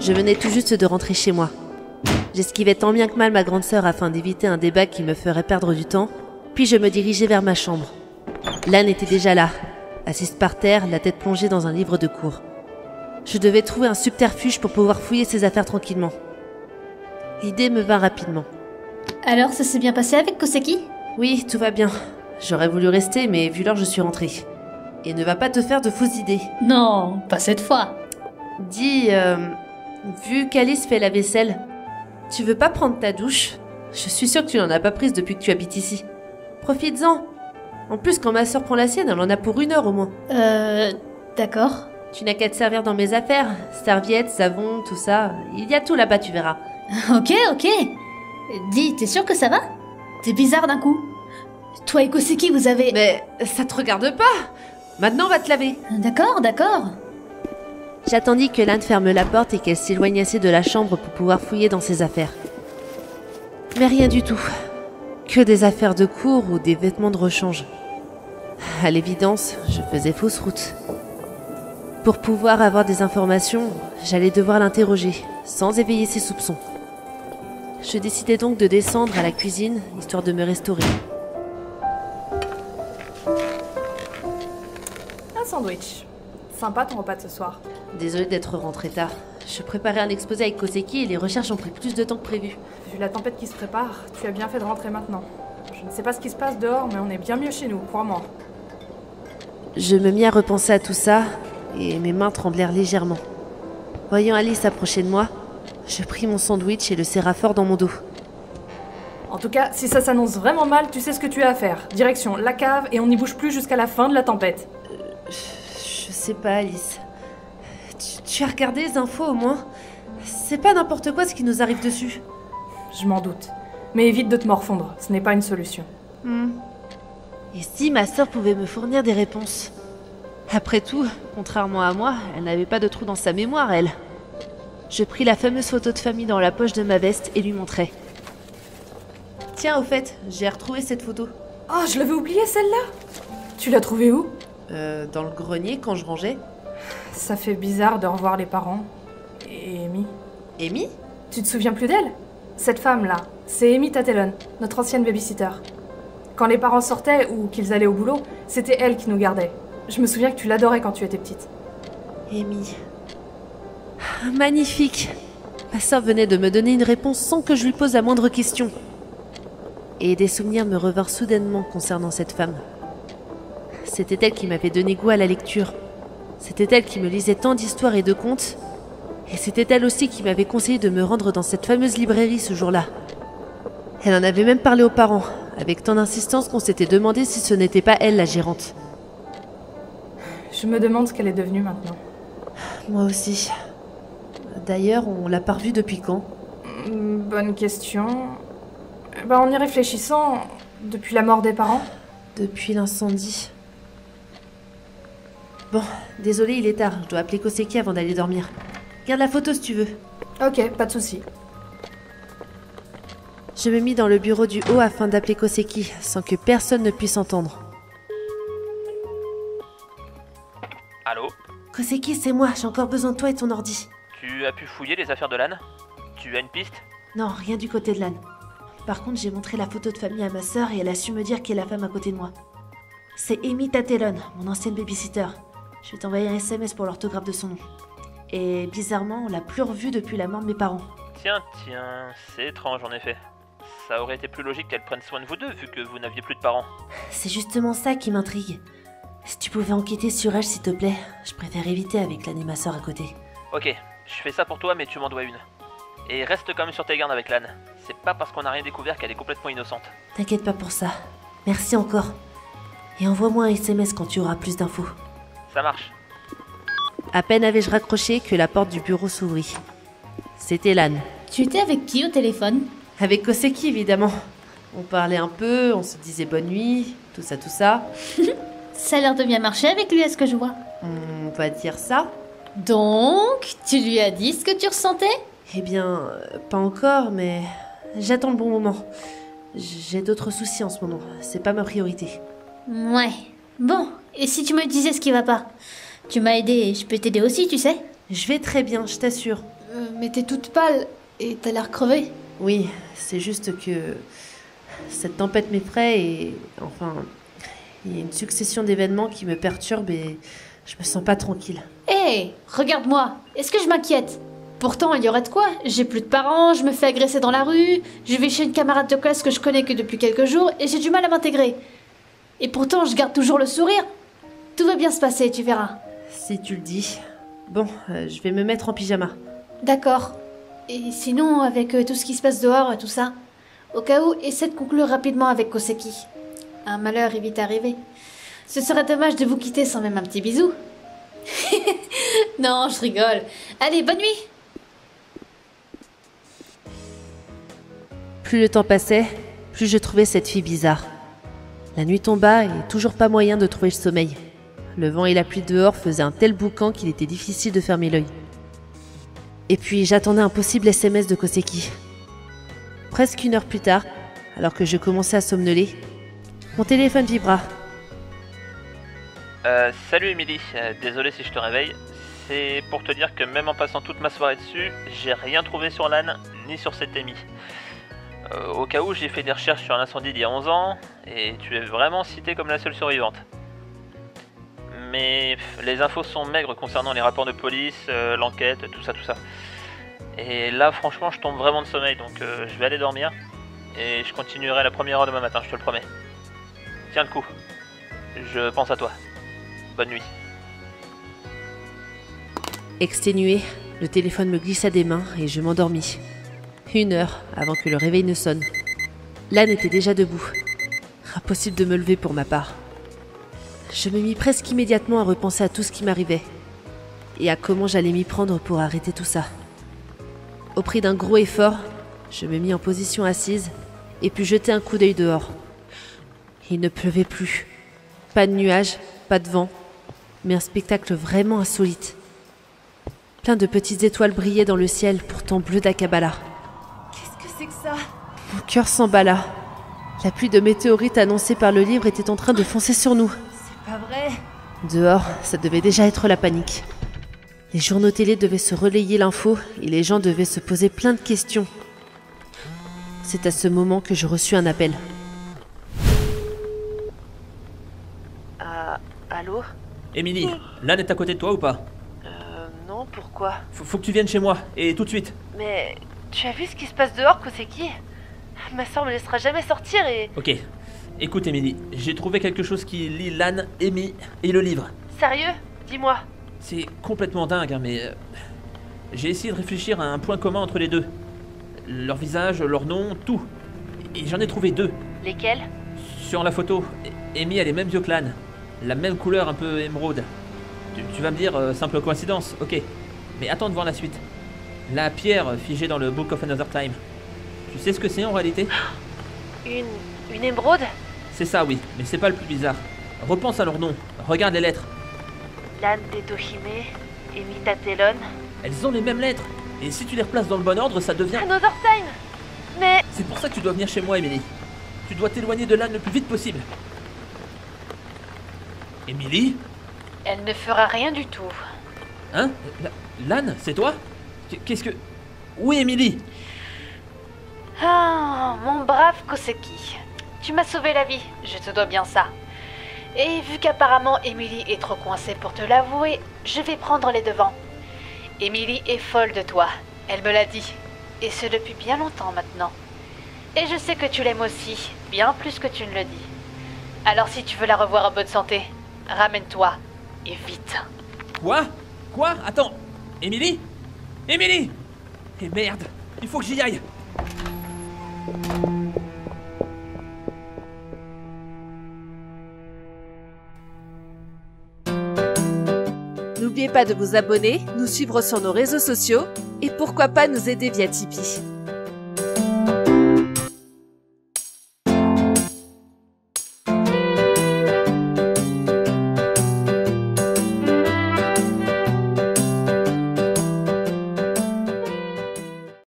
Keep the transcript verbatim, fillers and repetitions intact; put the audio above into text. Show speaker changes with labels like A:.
A: Je venais tout juste de rentrer chez moi. J'esquivais tant bien que mal ma grande sœur afin d'éviter un débat qui me ferait perdre du temps, puis je me dirigeais vers ma chambre. Lan était déjà là, assise par terre, la tête plongée dans un livre de cours. Je devais trouver un subterfuge pour pouvoir fouiller ses affaires tranquillement. L'idée me vint rapidement.
B: Alors, ça s'est bien passé avec Koseki?
A: Oui, tout va bien. J'aurais voulu rester, mais vu l'heure, je suis rentrée. Et ne va pas te faire de fausses idées.
B: Non, pas cette fois.
A: Dis, euh, vu qu'Alice fait la vaisselle, tu veux pas prendre ta douche? Je suis sûre que tu n'en as pas prise depuis que tu habites ici. Profites-en. En plus, quand ma sœur prend la sienne, elle en a pour une heure au moins.
B: Euh... D'accord.
A: Tu n'as qu'à te servir dans mes affaires. Serviettes, savon, tout ça. Il y a tout là-bas, tu verras.
B: Ok, ok. Dis, t'es sûr que ça va? T'es bizarre d'un coup. Toi et Koseki, vous avez...
A: Mais ça te regarde pas. Maintenant, on va te laver.
B: D'accord, d'accord.
A: J'attendis que Lan ferme la porte et qu'elle s'éloigne assez de la chambre pour pouvoir fouiller dans ses affaires. Mais rien du tout. Que des affaires de cours ou des vêtements de rechange. À l'évidence, je faisais fausse route. Pour pouvoir avoir des informations, j'allais devoir l'interroger, sans éveiller ses soupçons. Je décidai donc de descendre à la cuisine, histoire de me restaurer.
C: Un sandwich. Sympa ton repas de ce soir.
A: Désolée d'être rentrée tard. Je préparais un exposé avec Koseki et les recherches ont pris plus de temps que prévu.
C: Vu la tempête qui se prépare, tu as bien fait de rentrer maintenant. Je ne sais pas ce qui se passe dehors, mais on est bien mieux chez nous, crois-moi.
A: Je me mis à repenser à tout ça, et mes mains tremblèrent légèrement. Voyant Alice approcher de moi, je pris mon sandwich et le serra fort dans mon dos.
C: En tout cas, si ça s'annonce vraiment mal, tu sais ce que tu as à faire. Direction la cave et on n'y bouge plus jusqu'à la fin de la tempête.
A: Euh, je sais pas, Alice. Tu, tu as regardé les infos au moins? C'est pas n'importe quoi ce qui nous arrive dessus.
C: Je m'en doute. Mais évite de te morfondre, ce n'est pas une solution.
A: Hmm. Et si ma sœur pouvait me fournir des réponses? Après tout, contrairement à moi, elle n'avait pas de trou dans sa mémoire, elle. Je pris la fameuse photo de famille dans la poche de ma veste et lui montrai. Tiens, au fait, j'ai retrouvé cette photo.
C: Oh, je l'avais oubliée celle-là. Tu l'as trouvée où?
A: Euh, dans le grenier quand je rangeais.
C: Ça fait bizarre de revoir les parents. Et Amy.
A: Amy?
C: Tu te souviens plus d'elle? Cette femme-là, c'est Amy Tatelon, notre ancienne babysitter. Quand les parents sortaient ou qu'ils allaient au boulot, c'était elle qui nous gardait. Je me souviens que tu l'adorais quand tu étais petite.
A: Amy. Magnifique. Ma sœur venait de me donner une réponse sans que je lui pose la moindre question. Et des souvenirs me revinrent soudainement concernant cette femme. C'était elle qui m'avait donné goût à la lecture. C'était elle qui me lisait tant d'histoires et de contes. Et c'était elle aussi qui m'avait conseillé de me rendre dans cette fameuse librairie ce jour-là. Elle en avait même parlé aux parents, avec tant d'insistance qu'on s'était demandé si ce n'était pas elle la gérante.
C: Je me demande ce qu'elle est devenue maintenant.
A: Moi aussi. D'ailleurs, on l'a pas revue depuis quand?
C: Bonne question. Ben, en y réfléchissant, depuis la mort des parents.
A: Depuis l'incendie. Bon, désolé, il est tard. Je dois appeler Koseki avant d'aller dormir. Garde la photo si tu veux.
C: Ok, pas de souci.
A: Je me mis dans le bureau du haut afin d'appeler Koseki, sans que personne ne puisse entendre.
D: Allô?
A: Koseki, c'est moi. J'ai encore besoin de toi et ton ordi.
D: Tu as pu fouiller les affaires de Lan? Tu as une piste?
A: Non, rien du côté de Lan. Par contre, j'ai montré la photo de famille à ma sœur et elle a su me dire qui est la femme à côté de moi. C'est Amy Tatelon, mon ancienne babysitter. Je vais t'envoyer un S M S pour l'orthographe de son nom. Et bizarrement, on l'a plus revue depuis la mort de mes parents.
D: Tiens, tiens, c'est étrange en effet. Ça aurait été plus logique qu'elle prenne soin de vous deux vu que vous n'aviez plus de parents.
A: C'est justement ça qui m'intrigue. Si tu pouvais enquêter sur elle, s'il te plaît. Je préfère éviter avec Lan et ma sœur à côté.
D: Ok, je fais ça pour toi mais tu m'en dois une. Et reste quand même sur tes gardes avec Lan. C'est pas parce qu'on n'a rien découvert qu'elle est complètement innocente.
A: T'inquiète pas pour ça. Merci encore. Et envoie-moi un S M S quand tu auras plus d'infos.
D: Ça marche.
A: À peine avais-je raccroché que la porte du bureau s'ouvrit. C'était Lan.
B: Tu étais avec qui au téléphone?
A: Avec Koseki, évidemment. On parlait un peu, on se disait bonne nuit, tout ça, tout ça.
B: Ça a l'air de bien marcher avec lui, à ce que je vois.
A: On va dire ça.
B: Donc, tu lui as dit ce que tu ressentais?
A: Eh bien, euh, pas encore, mais j'attends le bon moment. J'ai d'autres soucis en ce moment, c'est pas ma priorité.
B: Ouais. Bon, et si tu me disais ce qui va pas? Tu m'as aidé et je peux t'aider aussi, tu sais?
A: Je vais très bien, je t'assure.
B: Euh, mais t'es toute pâle et t'as l'air crevée.
A: Oui, c'est juste que cette tempête m'effraie et enfin, il y a une succession d'événements qui me perturbent et je me sens pas tranquille.
B: Hé, hey, regarde-moi, est-ce que je m'inquiète? Pourtant, il y aurait de quoi. J'ai plus de parents, je me fais agresser dans la rue, je vais chez une camarade de classe que je connais que depuis quelques jours et j'ai du mal à m'intégrer. Et pourtant, je garde toujours le sourire. Tout va bien se passer, tu verras.
A: Si tu le dis. Bon, euh, je vais me mettre en pyjama.
B: D'accord. Et sinon, avec euh, tout ce qui se passe dehors et tout ça, au cas où, essaie de conclure rapidement avec Koseki. Un malheur est vite arrivé. Ce serait dommage de vous quitter sans même un petit bisou. Non, je rigole. Allez, bonne nuit.
A: Plus le temps passait, plus je trouvais cette fille bizarre. La nuit tomba et toujours pas moyen de trouver le sommeil. Le vent et la pluie dehors faisaient un tel boucan qu'il était difficile de fermer l'œil. Et puis j'attendais un possible S M S de Koseki. Presque une heure plus tard, alors que je commençais à somnoler, mon téléphone vibra.
D: Euh, salut Emily, euh, désolé si je te réveille. C'est pour te dire que même en passant toute ma soirée dessus, j'ai rien trouvé sur l'âne, ni sur cette Amy. Euh, au cas où, j'ai fait des recherches sur l'incendie d'il y a onze ans, et tu es vraiment citée comme la seule survivante. Mais pff, les infos sont maigres concernant les rapports de police, euh, l'enquête, tout ça, tout ça. Et là, franchement, je tombe vraiment de sommeil, donc euh, je vais aller dormir. Et je continuerai à la première heure demain matin, je te le promets. Tiens le coup. Je pense à toi. Bonne nuit.
A: Exténué, le téléphone me glissa des mains et je m'endormis. Une heure avant que le réveil ne sonne. L'âne était déjà debout. Impossible de me lever pour ma part. Je me mis presque immédiatement à repenser à tout ce qui m'arrivait et à comment j'allais m'y prendre pour arrêter tout ça. Au prix d'un gros effort, je me mis en position assise et puis jeter un coup d'œil dehors. Il ne pleuvait plus. Pas de nuages, pas de vent, mais un spectacle vraiment insolite. Plein de petites étoiles brillaient dans le ciel, pourtant bleu d'Akabala.
C: Qu'est-ce que c'est que ça?
A: Mon cœur s'emballa. La pluie de météorites annoncée par le livre était en train de foncer sur nous.
C: C'est pas vrai.
A: Dehors, ça devait déjà être la panique. Les journaux télé devaient se relayer l'info et les gens devaient se poser plein de questions. C'est à ce moment que je reçus un appel. Ah, allô?
E: Emily, l'âne est à côté de toi ou pas?
A: Euh, non, pourquoi?
E: faut, faut que tu viennes chez moi, et tout de suite.
A: Mais tu as vu ce qui se passe dehors, Koseki? Ma soeur me laissera jamais sortir et...
E: Ok, écoute Emily, j'ai trouvé quelque chose qui lie l'âne, Amy et le livre.
A: Sérieux? Dis-moi.
E: C'est complètement dingue, hein, mais... euh, j'ai essayé de réfléchir à un point commun entre les deux. Leur visage, leur nom, tout. Et j'en ai trouvé deux.
A: Lesquels?
E: Sur la photo, Amy a les mêmes yeux que l'âne. La même couleur un peu émeraude. Tu, tu vas me dire, euh, simple coïncidence, ok. Mais attends de voir la suite. La pierre figée dans le Book of Another Time. Tu sais ce que c'est en réalité?
A: Une... une émeraude?
E: C'est ça, oui, mais c'est pas le plus bizarre. Repense à leur nom, regarde les lettres.
A: L'âne d'Etohime, Emitatelon...
E: Elles ont les mêmes lettres. Et si tu les replaces dans le bon ordre, ça devient...
A: Another Time! Mais...
E: C'est pour ça que tu dois venir chez moi, Emily. Tu dois t'éloigner de l'âne le plus vite possible. Emily?
B: Elle ne fera rien du tout.
E: Hein? L'âne, c'est toi? Qu'est-ce que... Où est Emily?
B: Ah, mon brave Koseki. Tu m'as sauvé la vie, je te dois bien ça. Et vu qu'apparemment Emily est trop coincée pour te l'avouer, je vais prendre les devants. Emily est folle de toi, elle me l'a dit. Et ce depuis bien longtemps maintenant. Et je sais que tu l'aimes aussi, bien plus que tu ne le dis. Alors si tu veux la revoir en bonne santé, ramène-toi, et vite.
E: Quoi? Quoi? Attends. Emily? Emily? Eh merde, il faut que j'y aille.
A: N'oubliez pas de vous abonner, nous suivre sur nos réseaux sociaux et pourquoi pas nous aider via Tipeee.